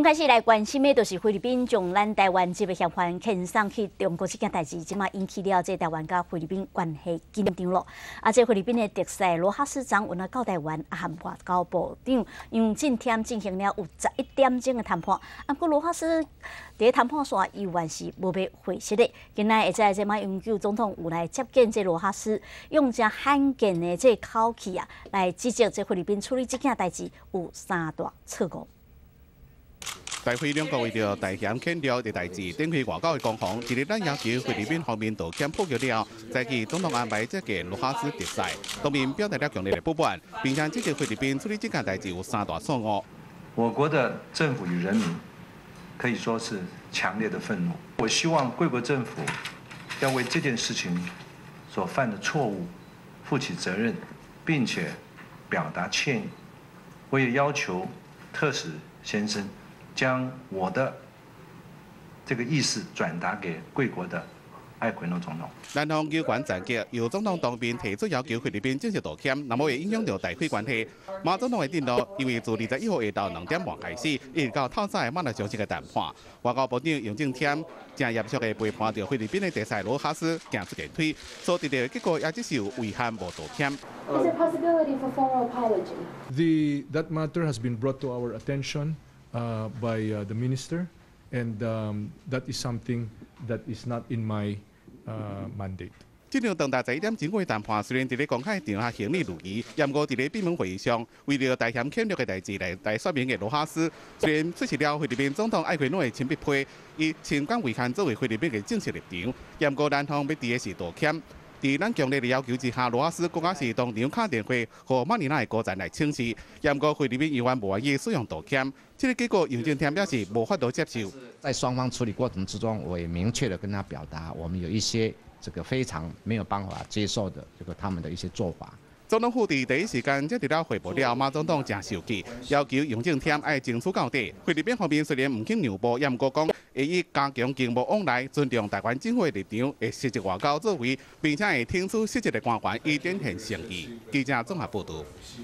先开始来关心的，就是菲律宾将咱台湾这个协会遣送去中国这件代志，即马引起了这台湾甲菲律宾关系紧张咯。这菲律宾的特使罗哈斯长有来到台湾，和外交部长杨振添进行了有11点钟的谈判。不过罗哈斯伫谈判线依然是无要回息的。今仔会知即马永久总统有来接见这罗哈斯，用这罕见的这口气来指责这菲律宾处理这件代志有三大错误。 大菲两国为着大险牵了的代志，展开外交的攻防。一日咱要求菲律宾方面道歉破局了，再去总统安排这个罗哈斯特使，当面表达了强烈的不满，并且指责菲律宾处理这件代志有三大错误。 我国的政府与人民可以说是强烈的愤怒。我希望贵国政府要为这件事情所犯的错误负起责任，并且表达歉意。我也要求特使先生。 将我的这个意思转达给贵国的艾奎诺总统。 南方有关战局，由总统当面提出要求菲律宾正式道歉，那么会影响到大菲关系。马总统的定路，因为自21号下昼2点半开始，一直到透早的马来相关的谈判。外交部长杨振添正严肃的陪伴着菲律宾的特使罗哈斯行出前推，所得到的结果也只是有遗憾无道歉。 Is there possibility for formal apology? That matter has been brought to our attention. By the minister, and that is something that is not in my mandate. 这场长达11点钟的谈判，虽然伫咧公开场下行礼如仪，不过伫咧闭门会议上，为了大险欠略的代志来说明的罗哈斯，虽然出席了菲律宾总统艾奎诺的亲笔批，以情感遗憾作为菲律宾的正式立场，不过南方要伫的是道歉。 在咱强烈的要求之下，罗哈斯更加是当场打电话和马尼拉的高层来请示，不过菲律宾依然无愿意使用道歉。这个结果，杨振添表示无法度接受。 在双方处理过程之中，我也明确的跟他表达，我们有一些这个非常没有办法接受的他们的一些做法。 总统府第一时间接到了汇报了，马总统真生气，要求杨振添要争取到底。菲律宾方面虽然唔肯让步，也唔过讲会以加强经贸往来、尊重台湾政府的立场，会实质外交作为，并且会听取实质的官员以展现诚意。记者综合报道。